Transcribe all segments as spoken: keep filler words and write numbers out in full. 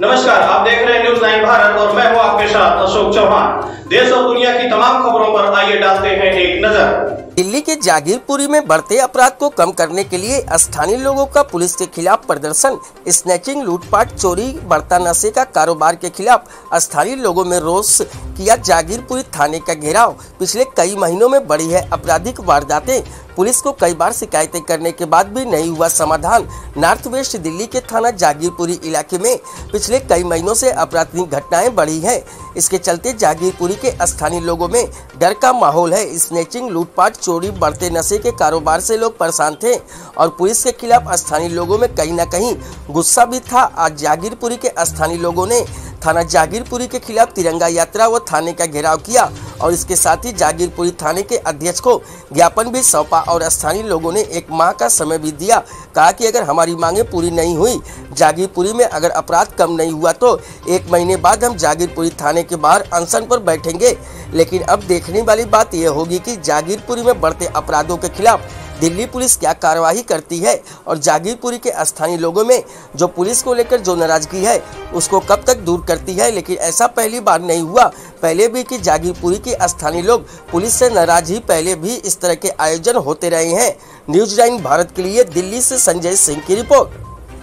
नमस्कार, आप देख रहे हैं न्यूज़ नाइन भारत और मैं हूं आपके साथ अशोक चौहान। देश और दुनिया की तमाम खबरों पर आइए डालते हैं एक नजर। दिल्ली के जागीरपुरी में बढ़ते अपराध को कम करने के लिए स्थानीय लोगों का पुलिस के खिलाफ प्रदर्शन। स्नैचिंग, लूटपाट, चोरी, बढ़ता नशे का कारोबार के खिलाफ स्थानीय लोगों में रोष किया। जागीरपुरी थाने का घेराव। पिछले कई महीनों में बढ़ी है आपराधिक वारदातें। पुलिस को कई बार शिकायतें करने के बाद भी नहीं हुआ समाधान। नॉर्थ वेस्ट दिल्ली के थाना जागीरपुरी इलाके में पिछले कई महीनों से आपराधिक घटनाएं बढ़ी हैं। इसके चलते जागीरपुरी के स्थानीय लोगों में डर का माहौल है। स्नैचिंग, लूटपाट, चोरी, बढ़ते नशे के कारोबार से लोग परेशान थे और पुलिस के खिलाफ स्थानीय लोगों में कहीं न कहीं गुस्सा भी था। आज जागीरपुरी के स्थानीय लोगों ने थाना जागीरपुरी के खिलाफ तिरंगा यात्रा व थाने का घेराव किया और इसके साथ ही जागीरपुरी थाने के अध्यक्ष को ज्ञापन भी सौंपा और स्थानीय लोगों ने एक माह का समय भी दिया। कहा कि अगर हमारी मांगें पूरी नहीं हुई, जागीरपुरी में अगर अपराध कम नहीं हुआ तो एक महीने बाद हम जागीरपुरी थाने के बाहर अनशन पर बैठेंगे। लेकिन अब देखने वाली बात यह होगी कि जागीरपुरी में बढ़ते अपराधों के खिलाफ दिल्ली पुलिस क्या कार्रवाई करती है और जागीरपुरी के स्थानीय लोगों में जो पुलिस को लेकर जो नाराजगी है उसको कब तक दूर करती है। लेकिन ऐसा पहली बार नहीं हुआ, पहले भी कि जागीरपुरी के स्थानीय लोग पुलिस से नाराज ही पहले भी इस तरह के आयोजन होते रहे हैं। न्यूज़ नाइन भारत के लिए दिल्ली से संजय सिंह की रिपोर्ट।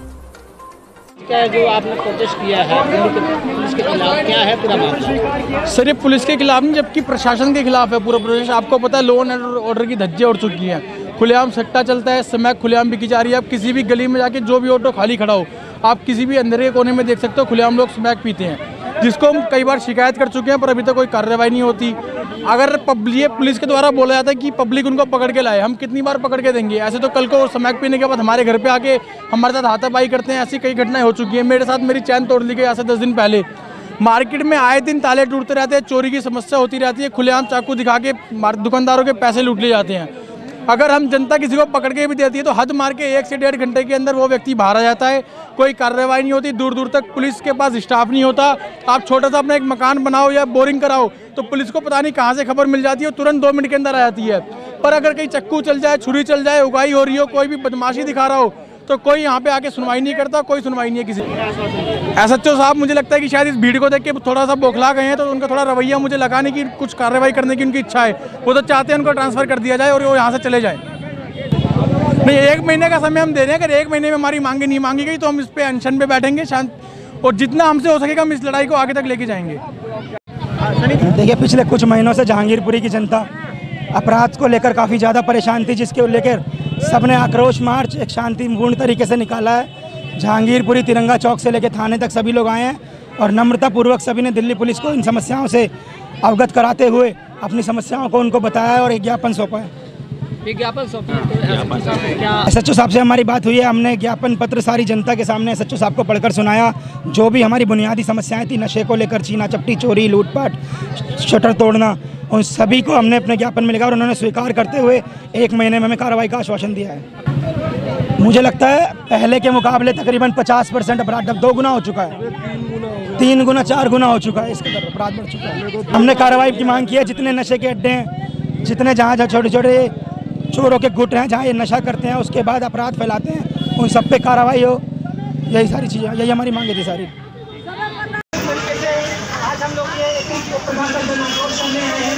क्या जो आपने प्रोटेस्ट किया है दिल्ली के पुलिस के खिलाफ, क्या है पूरा मामला? सर ये पुलिस के खिलाफ नहीं जबकि प्रशासन के खिलाफ है पूरा प्रोटेस्ट। आपको पता है लॉ एंड ऑर्डर की धज्जियां उड़ चुकी हैं। खुलेआम सट्टा चलता है, स्मैक खुलेआम बिकी जा रही है। आप किसी भी गली में जाके जो भी ऑटो खाली खड़ा हो, आप किसी भी अंधेरे कोने में देख सकते हो खुलेआम लोग स्मैक पीते हैं, जिसको हम कई बार शिकायत कर चुके हैं पर अभी तक कोई कार्रवाई नहीं होती। अगर पब्लिक पुलिस के द्वारा बोला जाता है कि पब्लिक उनको पकड़ के लाए, हम कितनी बार पकड़ के देंगे? ऐसे तो कल को स्मैक पीने के बाद हमारे घर पे आके हमारे साथ हाथापाई करते हैं। ऐसी कई घटनाएं हो चुकी हैं। मेरे साथ मेरी चैन तोड़ ली गई ऐसे दस दिन पहले। मार्केट में आए दिन ताले टूटते रहते हैं, चोरी की समस्या होती रहती है, खुलेआम चाकू दिखा के दुकानदारों के पैसे लूट लिए जाते हैं। अगर हम जनता किसी को पकड़ के भी देती है तो हद मार के एक से डेढ़ घंटे के अंदर वो व्यक्ति बाहर आ जाता है। कोई कार्रवाई नहीं होती, दूर दूर तक पुलिस के पास स्टाफ नहीं होता। आप छोटा सा अपना एक मकान बनाओ या बोरिंग कराओ तो पुलिस को पता नहीं कहाँ से खबर मिल जाती है, तुरंत दो मिनट के अंदर आ जाती है। पर अगर कहीं चक्कू चल जाए, छुरी चल जाए, उगाई हो रही हो, कोई भी बदमाशी दिखा रहा हो तो कोई यहाँ पे आके सुनवाई नहीं करता, कोई सुनवाई नहीं है किसी। एस एच ओ साहब मुझे लगता है कि शायद इस भीड़ को देख के थोड़ा सा बौखला गए हैं, तो उनका थोड़ा रवैया मुझे लगा नहीं कि कुछ कार्रवाई करने की उनकी इच्छा है। वो तो चाहते हैं उनको ट्रांसफ़र कर दिया जाए और वो यहाँ से चले जाए। नहीं, एक महीने का समय हम दे रहे हैं। अगर एक महीने में हमारी मांगे नहीं मांगी गई तो हम इस पे अनशन पे बैठेंगे शांत, और जितना हमसे हो सकेगा हम इस लड़ाई को आगे तक लेके जाएंगे। देखिए, पिछले कुछ महीनों से जहांगीरपुरी की जनता अपराध को लेकर काफ़ी ज़्यादा परेशान थी, जिसके लेकर सबने आक्रोश मार्च एक शांतिपूर्ण तरीके से निकाला है। जहांगीरपुरी तिरंगा चौक से लेकर थाने तक सभी लोग आए हैं और नम्रतापूर्वक सभी ने दिल्ली पुलिस को इन समस्याओं से अवगत कराते हुए अपनी समस्याओं को उनको बताया और एक ज्ञापन सौंपा है। ज्ञापन सौंपा एस एच ओ साहब से हमारी बात हुई है। हमने ज्ञापन पत्र सारी जनता के सामने एस एच ओ साहब को पढ़कर सुनाया। जो भी हमारी बुनियादी समस्याएं थी, नशे को लेकर, छीना चपटी, चोरी, लूटपाट, शटर तोड़ना, उन सभी को हमने अपने ज्ञापन में लिखा और उन्होंने स्वीकार करते हुए एक महीने में हमें कार्रवाई का आश्वासन दिया है। मुझे लगता है पहले के मुकाबले तकरीबन पचास परसेंट अपराध अब दो गुना हो चुका है, तीन गुना चार गुना हो चुका है, इसके तरफ अपराध बढ़ चुका है। हमने कार्रवाई की मांग की है। जितने नशे के अड्डे हैं, जितने जहाँ जहाँ छोटे छोटे चोरों के गुट हैं, जहाँ ये नशा करते हैं उसके बाद अपराध फैलाते हैं, उन सब पे कार्रवाई हो। यही सारी चीज़ें, यही हमारी मांगे थी सारी। आज हम लोग ये